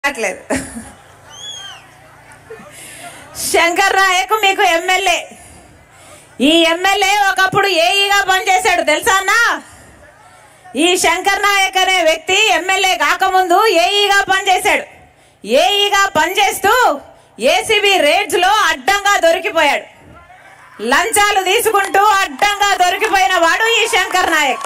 శంకర్ నాయక్ మీకు ఎమ్మెల్యే. ఈ ఎమ్మెల్యే ఒకప్పుడు ఏఈగా పనిచేశాడు తెలుసా అన్న. ఈ శంకర్ నాయక్ అనే వ్యక్తి ఎమ్మెల్యే కాకముందు ఏఈగా పనిచేశాడు. ఏఈగా పనిచేస్తూ ఏసీబీ రేడ్స్ లో అడ్డంగా దొరికిపోయాడు. లంచాలు తీసుకుంటూ అడ్డంగా దొరికిపోయిన వాడు ఈ శంకర్ నాయక్.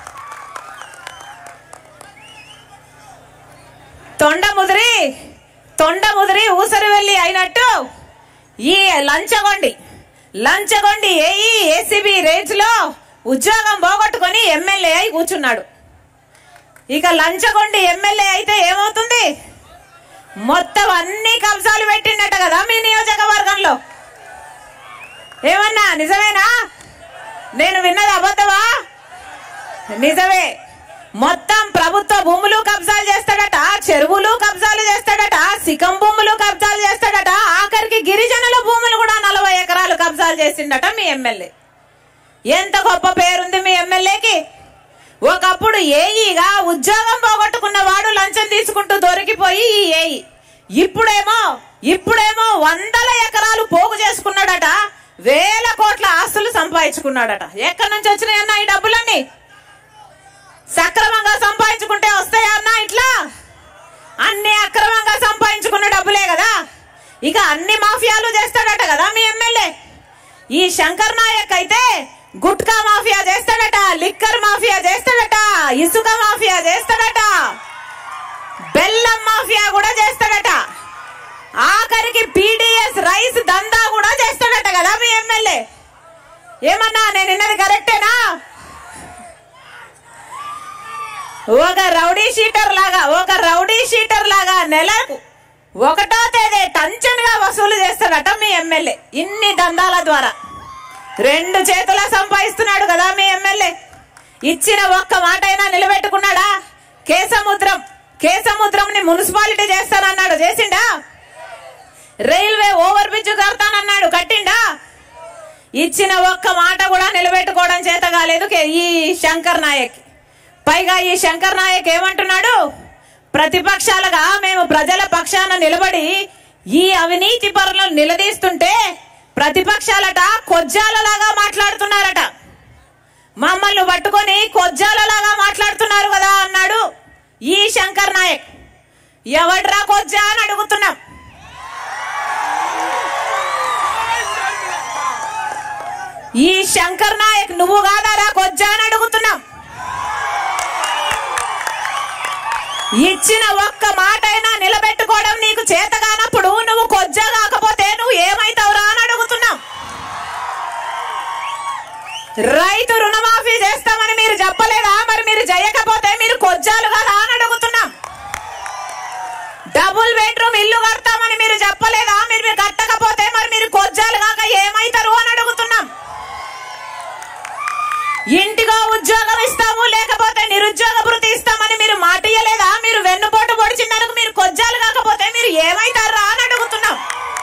తొండ ముదిరి ఊసరి వెళ్ళి అయినట్టు ఈ లంచగొండి ఏఈ ఏసీబీ రేంజ్ లో ఉద్యోగం పోగొట్టుకొని ఎమ్మెల్యే అయి కూర్చున్నాడు. ఇక లంచగొండి ఎమ్మెల్యే అయితే ఏమవుతుంది? మొత్తం అన్ని కబ్జాలు పెట్టిండట కదా మీ నియోజకవర్గంలో. ఏమన్నా నిజమేనా? నేను విన్నది అబద్ధమా? నిజమే. మొత్తం ప్రభుత్వ భూములు కబ్జాలు చేస్తాడట, చెరువులు కబ్జాలు చేస్తాడట, సికం భూములు కబ్జాలు చేస్తాడట, ఆఖరికి గిరిజనుల భూములు కూడా 40 ఎకరాలు కబ్జాలు చేసిండట మీ ఎమ్మెల్యే. ఎంత గొప్ప పేరుంది మీ ఎమ్మెల్యేకి. ఒకప్పుడు ఏఈగా ఉద్యోగం పోగొట్టుకున్న వాడు లంచం తీసుకుంటూ దొరికిపోయి ఈ ఏఈ ఇప్పుడేమో 100 ఎకరాలు పోగు చేసుకున్నాడట, 1000 కోట్ల ఆస్తులు సంపాదించుకున్నాడట. ఎక్కడి నుంచి వచ్చినాయన్నా ఈ డబ్బులన్నీ? సక్రమంగా సంపాదించుకుంటే వస్తాయా అన్న? ఇట్లా అన్ని అక్రమంగా సంపాదించుకున్న డబ్బులే కదా. ఇక అన్ని మాఫియాలు చేస్తాడట కదా మీ ఎమ్మెల్యే. ఈ శంకర్ నాయక్ అయితే గుట్కా మాఫియా చేస్తాడట, లిక్కర్ మాఫియా చేస్తాడట, ఇసుక మాఫియా చేస్తాడట, బెల్లం మాఫియా కూడా చేస్తాడట, ఆఖరికి పీడిఎస్ రైస్ దందా కూడా చేస్తాడట కదా మీ ఎమ్మెల్యే. ఏమన్నా నేను విన్నది కరెక్టేనా? ఒక రౌడీ షీటర్ లాగా నెలకు 1వ తేదీ టంచన్గా వసూలు చేస్తాడట మీ ఎమ్మెల్యే. ఇన్ని దందాల ద్వారా 2 చేతుల సంపాదిస్తున్నాడు కదా మీ ఎమ్మెల్యే. ఇచ్చిన ఒక్క మాట అయినా నిలబెట్టుకున్నాడా? కేసముద్రం ని మున్సిపాలిటీ చేస్తానన్నాడు, చేసిండా? రైల్వే ఓవర్ బ్రిడ్జ్ కడతానన్నాడు, కట్టిండా? ఇచ్చిన ఒక్క మాట కూడా నిలబెట్టుకోవడం చేత కాలేదు ఈ శంకర్ నాయక్. పైగా ఈ శంకర్ నాయక్ ఏమంటున్నాడు? ప్రతిపక్షాలుగా మేము ప్రజల పక్షాన నిలబడి ఈ అవినీతి పరులను నిలదీస్తుంటే ప్రతిపక్షాలట కొజ్జాలలాగా మాట్లాడుతున్నారట. మమ్మల్ని పట్టుకొని కొజ్జాలలాగా మాట్లాడుతున్నారు కదా అన్నాడు ఈ శంకర్ నాయక్. ఎవడ్రా కొజ్జా అని అడుగుతున్నాం. ఈ శంకర్ నాయక్ నువ్వు కాదారా కొజ్జా అని అడుగుతున్నాం. ఇచ్చిన ఒక్క మాట అయినా నిలబెట్టుకోవడం నీకు చేత కానప్పుడు నువ్వు కొజ్జా కాకపోతే నువ్వు ఏమైతావురా అని అడుగుతున్నాం. రైతు రుణమాఫీ చేస్తామని మీరు చెప్పలేదా? మరి మీరు చేయకపోతే మీరు కొజ్జాలు కదా అని అడుగుతున్నాం. డబుల్ బెడ్రూమ్ ఇల్లు కడతామని మీరు చెప్పలేదా? మీరు కట్టకపోతే మరి మీరు కొజ్జాలు కాక ఏమైతారు అని అడుగుతున్నాం. ఇంటికో ఉద్యోగం ఇస్తాము లేకపోతే నిరుద్యోగ భృతి ఇస్తామని మీరు మాట ఇయ్యలేదా? మీరు వెన్నుపోటు పొడిచినందుకు మీరు కొజ్జాలు కాకపోతే మీరు ఏమైతారా అని అడుగుతున్నాం.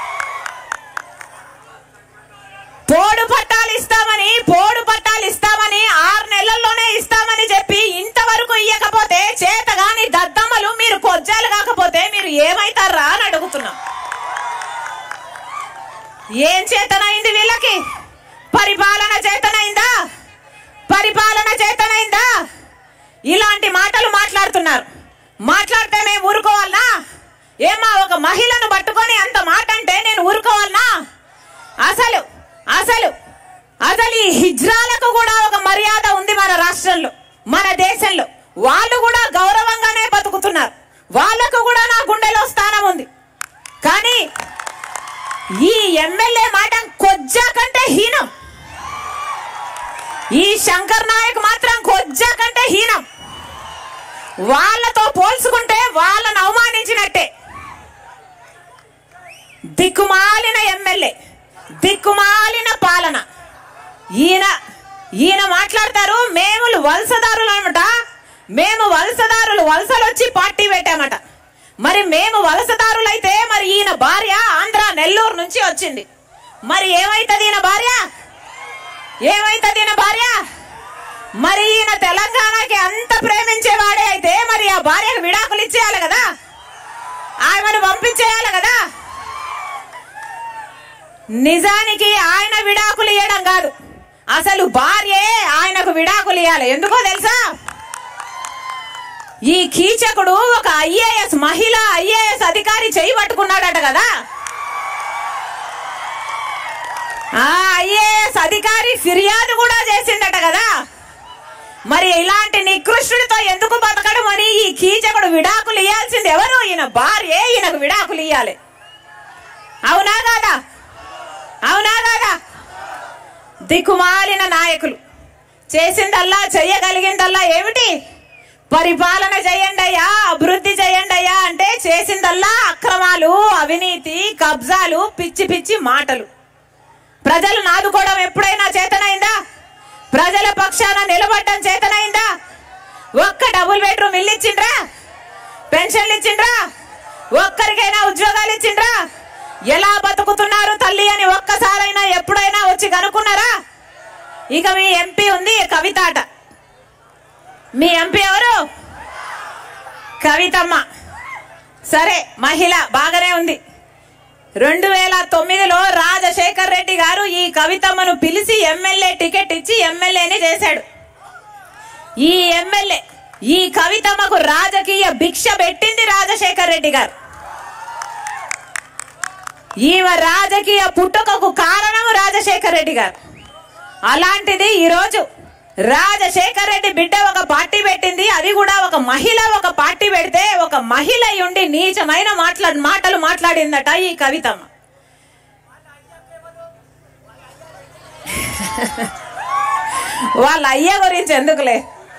పోడు పట్టాలు ఇస్తామని 6 నెలల్లోనే ఇస్తామని చెప్పి ఇంతవరకు ఇయ్యకపోతే చేతగాని దద్దమ్మలు మీరు కొజ్జాలు కాకపోతే మీరు ఏమైతారా అని అడుగుతున్నాం. ఏం చేతనైంది వీళ్ళకి? పరిపాలన చేతనైందా? ఇలాంటి మాటలు మాట్లాడుతున్నారు. మాట్లాడితే మేము ఊరుకోవాలనా? ఏమా ఒక మహిళను పట్టుకొని అంత మాట అంటే నేను ఊరుకోవాలనా? అసలు ఈ హిజ్రాలకు కూడా ఒక మర్యాద ఉంది మన రాష్ట్రంలో, మన దేశంలో. వాళ్ళు కూడా గౌరవంగానే బతుకుతున్నారు. వాళ్ళకు కూడా నా గుండెలో స్థానం ఉంది. కానీ ఈ ఎమ్మెల్యే మాట కొజ్జా కంటే హీనం. ఈ శంకర్ నాయక్ మాత్రం కొజ్జా కంటే హీనం. వాళ్ళతో పోల్చుకుంటే వాళ్ళను అవమానించినట్టే. దిక్కుమాలిన ఎమ్మెల్యే, దిక్కుమాలిన పాలన. ఈయన మాట్లాడతారు మేము వలసదారులు అనమాట. మేము వలసలు వచ్చి పార్టీ పెట్టామట. మరి మేము వలసదారులైతే మరి ఈయన భార్య ఆంధ్ర నెల్లూరు నుంచి వచ్చింది. మరి ఏమైతుంది ఈయన భార్య? మరి ఈయన తెలంగాణకి అంత ప్రేమించేవాడే అయితే మరి ఆ భార్యకు విడాకులు ఇచ్చేయాలి కదా. ఆమెను పంపించేయాలి కదా. నిజానికి ఆయన విడాకులు ఇవ్వడం కాదు, అసలు భార్యే ఆయనకు విడాకులు ఇవ్వాలి. ఎందుకో తెలుసా? ఈ కీచకుడు ఒక ఐఏఎస్ మహిళా ఐఏఎస్ అధికారి చేయి పట్టుకున్నాడట కదా. ఆ ఐఏఎస్ అధికారి ఫిర్యాదు కూడా చేసిందట కదా. మరి ఇలాంటి నికృష్టుడితో ఎందుకు బతకడం అని ఈ కీచకుడు విడాకులు ఇవ్వాల్సింది ఎవరు? ఈయన భార్యే ఈయనకు విడాకులు ఇవ్వాలి. అవునా కాదా? అవునా కాదా? దిక్కుమాలిన నాయకులు చేసిందల్లా చెయ్యగలిగిందల్లా ఏమిటి? పరిపాలన చేయండి అయ్యా, అభివృద్ధి చేయండి అయ్యా అంటే చేసిందల్లా అక్రమాలు, అవినీతి, కబ్జాలు, పిచ్చి పిచ్చి మాటలు. ప్రజలు నాదుకోవడం ఎప్పుడైనా చేతనైందా? ప్రజల పక్షాన నిలబడడం చేతనైందా? ఒక్క డబుల్ బెడ్రూమ్ ఇల్లు ఇచ్చిండ్రా? పెన్షన్లు ఇచ్చిండ్రా? ఒక్కరికైనా ఉద్యోగాలు ఇచ్చిండ్రా? ఎలా బతుకుతున్నారు తల్లి అని ఒక్కసారైనా ఎప్పుడైనా వచ్చి కనుక్కున్నారా? ఇక మీ ఎంపీ ఉంది కవితాట. మీ ఎంపీ ఎవరు? కవితమ్మ. సరే, మహిళ బాగానే ఉంది. 2009లో రాజశేఖర్ రెడ్డి గారు ఈ కవితమ్మను పిలిచి ఎమ్మెల్యే టికెట్ ఇచ్చి ఎమ్మెల్యేని చేశాడు. ఈ ఎమ్మెల్యే ఈ కవితమ్మకు రాజకీయ భిక్ష పెట్టింది రాజశేఖర్ రెడ్డి గారు. ఈమె రాజకీయ పుట్టుకకు కారణము రాజశేఖర్ రెడ్డి గారు. అలాంటిది ఈరోజు రాజశేఖర్ రెడ్డి బిడ్డ ఒక పార్టీ పెట్టింది, అది కూడా ఒక మహిళ ఒక పార్టీ పెడితే ఒక మహిళ ఉండి నీచమైన మాటలు మాట్లాడిందట ఈ కవితమ్మ. వాళ్ళ అయ్య గురించి ఎందుకులే,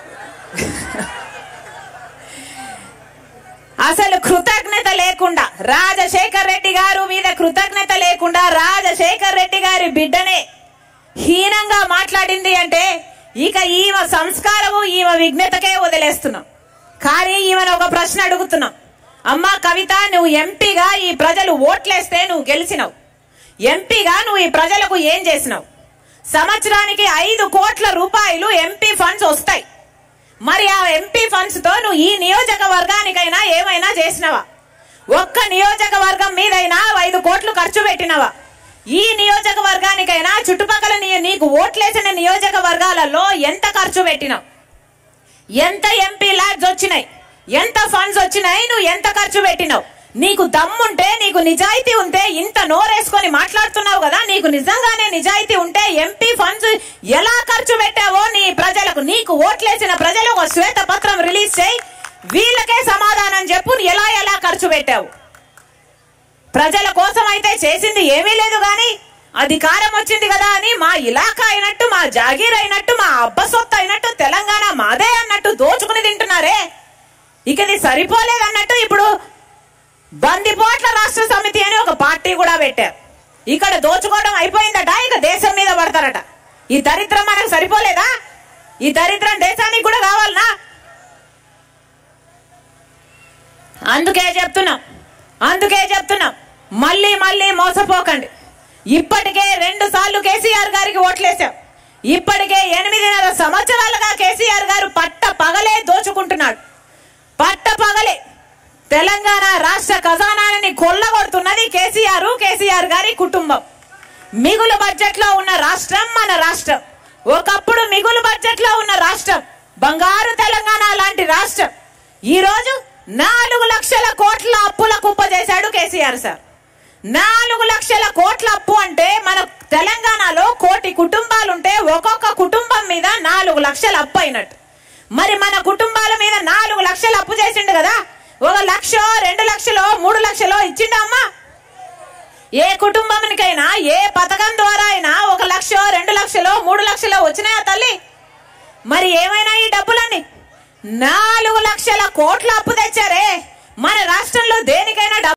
అసలు కృతజ్ఞత లేకుండా రాజశేఖర్ రెడ్డి గారు మీద కృతజ్ఞత లేకుండా రాజశేఖర్ రెడ్డి గారి బిడ్డనే హీనంగా మాట్లాడింది అంటే ఇక ఈమె సంస్కారము ఈమె విఘ్నతకే వదిలేస్తున్నాం. కానీ ఈమెను ఒక ప్రశ్న అడుగుతున్నాం. అమ్మా కవిత, నువ్వు ఎంపీగా ఈ ప్రజలు ఓట్లేస్తే నువ్వు గెలిచినావు. ఎంపీగా నువ్వు ఈ ప్రజలకు ఏం చేసినావు? సంవత్సరానికి 5 కోట్ల రూపాయలు ఎంపీ ఫండ్స్ వస్తాయి. మరి ఆ ఎంపీ ఫండ్స్ తో నువ్వు ఈ నియోజకవర్గానికైనా ఏమైనా చేసినావా? ఒక్క నియోజకవర్గం మీదైనా 5 కోట్లు ఖర్చు పెట్టినవా? ఈ నియోజకవర్గానికైనా చుట్టుపక్కల నీకు ఓట్లేసిన నియోజకవర్గాలలో ఎంత ఖర్చు పెట్టినావు? ఎంత ఎంపీ ల్యాడ్స్ వచ్చినాయి? ఎంత ఫండ్స్ వచ్చినాయి? నువ్వు ఎంత ఖర్చు పెట్టినావు? నీకు దమ్ముంటే, నీకు నిజాయితీ ఉంటే ఇంత నోరేసుకొని మాట్లాడుతున్నావు కదా. నీకు నిజంగానే నిజాయితీ ఉంటే ఎంపీ ఫండ్స్ ఎలా ఖర్చు పెట్టావో నీ ప్రజలకు, నీకు ఓట్లేసిన ప్రజలకు ఒక శ్వేత పత్రం రిలీజ్ చేయి, వీళ్ళకే సమాధానం చెప్పు ఎలా ఎలా ఖర్చు పెట్టావు. ప్రజల కోసం అయితే చేసింది ఏమీ లేదు. గాని అధికారం వచ్చింది కదా అని మా ఇలాకా అయినట్టు, మా జాగీర్ అయినట్టు, మా అబ్బ సొత్తు అయినట్టు, తెలంగాణ మాదే అన్నట్టు దోచుకుని తింటున్నారే. ఇక ఇది సరిపోలేదన్నట్టు ఇప్పుడు బందిపోట్ల రాష్ట్ర సమితి అని ఒక పార్టీ కూడా పెట్టారు. ఇక్కడ దోచుకోవడం అయిపోయిందట, ఇక దేశం మీద పడతారట. ఈ దరిద్రం మనకు సరిపోలేదా? ఈ దరిద్రం దేశానికి కూడా కావాలనా? అందుకే చెప్తున్నాం మళ్ళీ మళ్ళీ మోసపోకండి. ఇప్పటికే 2 సార్లు కేసీఆర్ గారికి ఓట్లేశాం. ఇప్పటికే 8.5 సంవత్సరాలుగా కేసీఆర్ గారు పట్ట పగలే దోచుకుంటున్నాడు. పట్ట పగలే తెలంగాణ రాష్ట్ర ఖజానాని కొల్లగొడుతున్నది కేసీఆర్ గారి కుటుంబం. మిగులు బడ్జెట్ లో ఉన్న రాష్ట్రం మన రాష్ట్రం. ఒకప్పుడు మిగులు బడ్జెట్ లో ఉన్న రాష్ట్రం, బంగారు తెలంగాణ లాంటి రాష్ట్రం ఈ రోజు 4 లక్షల కోట్ల అప్పుల కుప్ప చేశాడు కేసీఆర్ సార్. 4 లక్షల కోట్ల అప్పు అంటే మన తెలంగాణలో 1 కోటి కుటుంబాలుంటే ఒక్కొక్క కుటుంబం మీద 4 లక్షల అప్పు అయినట్టు. మరి మన కుటుంబాల మీద 4 లక్షలు అప్పు చేసిండు కదా. 1 లక్ష, 2 లక్షలు, 3 లక్షలు ఇచ్చిండు అమ్మా. ఏ కుటుంబానికైనా ఏ పథకం ద్వారా అయినా 1 లక్ష, 2 లక్షలు, 3 లక్షలు వచ్చినాయా తల్లి? మరి ఏమైనా ఈ డబ్బులన్నీ 4 లక్షల కోట్ల అప్పు తెచ్చారే. మన రాష్ట్రంలో దేనికైనా